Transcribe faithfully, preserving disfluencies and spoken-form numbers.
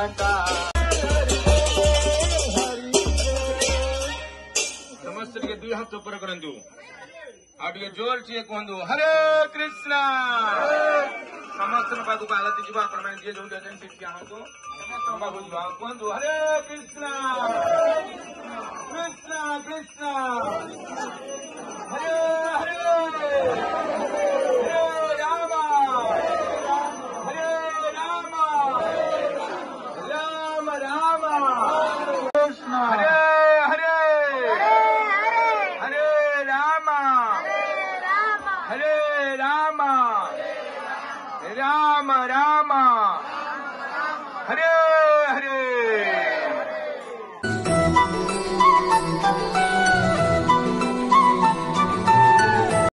का समस्त के दुई हाथ ऊपर करंतु आगे जोर से कहतु हरे कृष्ण समस्त पाक आलती जी आपण जी जो सीट कहतु कहतु हरे कृष्ण कृष्ण कृष्ण हरे हरे